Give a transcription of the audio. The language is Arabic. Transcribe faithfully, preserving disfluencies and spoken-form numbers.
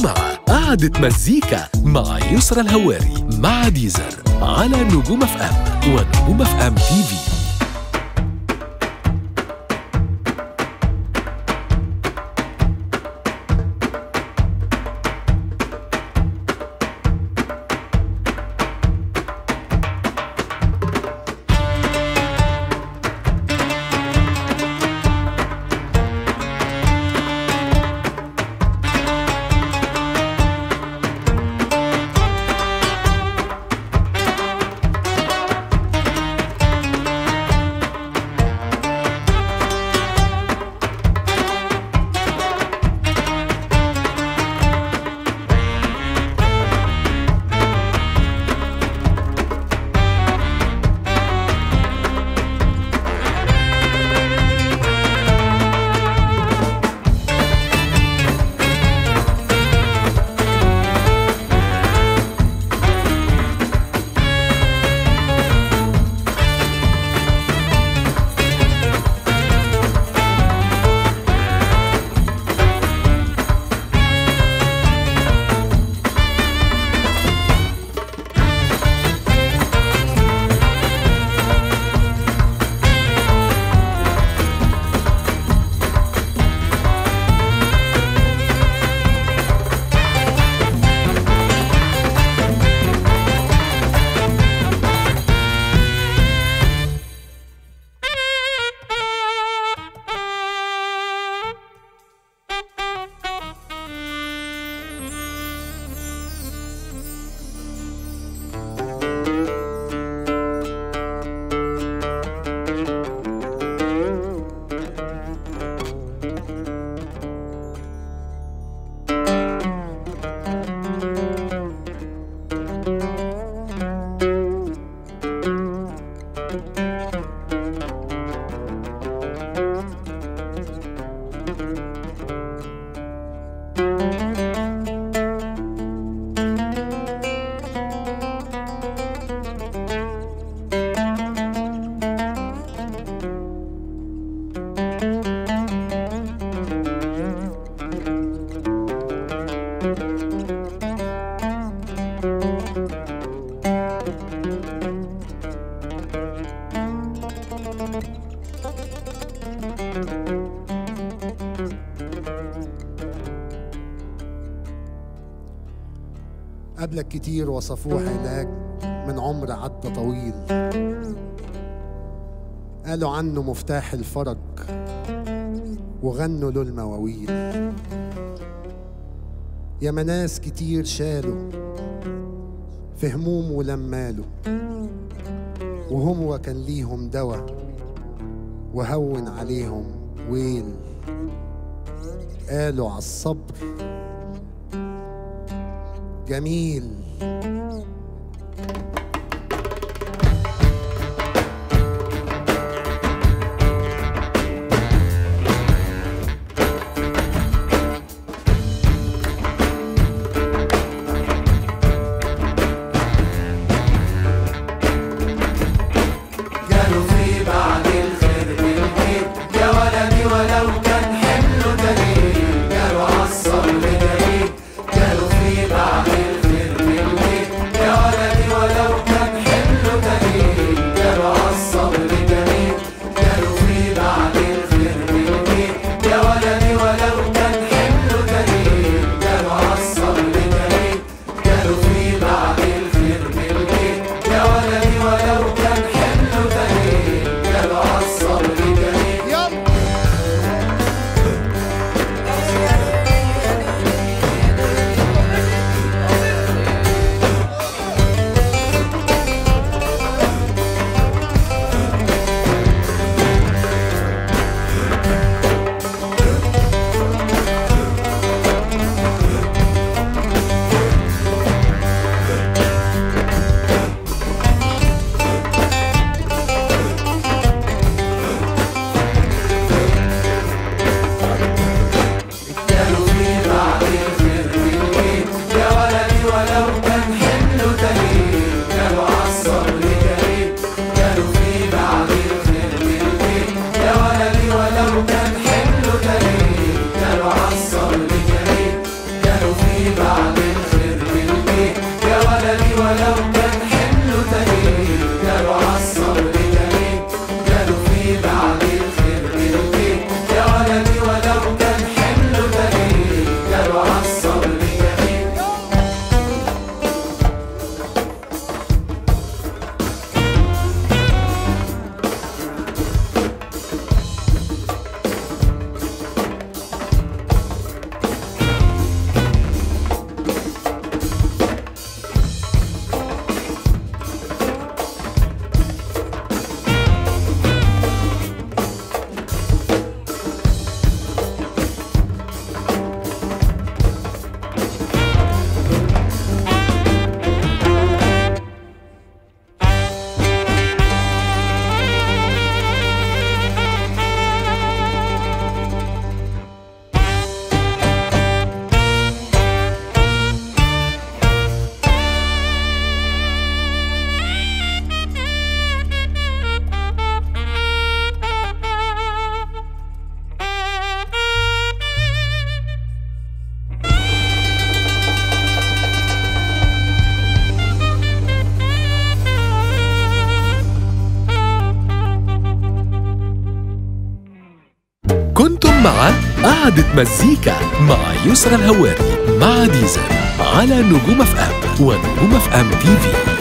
الجمعة قعدة مزيكا مع يسرى الهواري مع ديزر على نجوم اف ام ونجوم اف ام تي في. قبلك كتير وصفوه هناك من عمر عدى طويل، قالوا عنه مفتاح الفرج وغنوا له المواويل. يا مناس كتير شالوا في هموم ولماله، وهم كان ليهم دوا وهون عليهم ويل. قالوا عالصبر جميل. قالوا في بعد الخير بالليل يا ولدي ولو مع قعدة مزيكا مع يسرى الهواري مع ديزر على نجوم اف ام ونجوم اف ام تي في.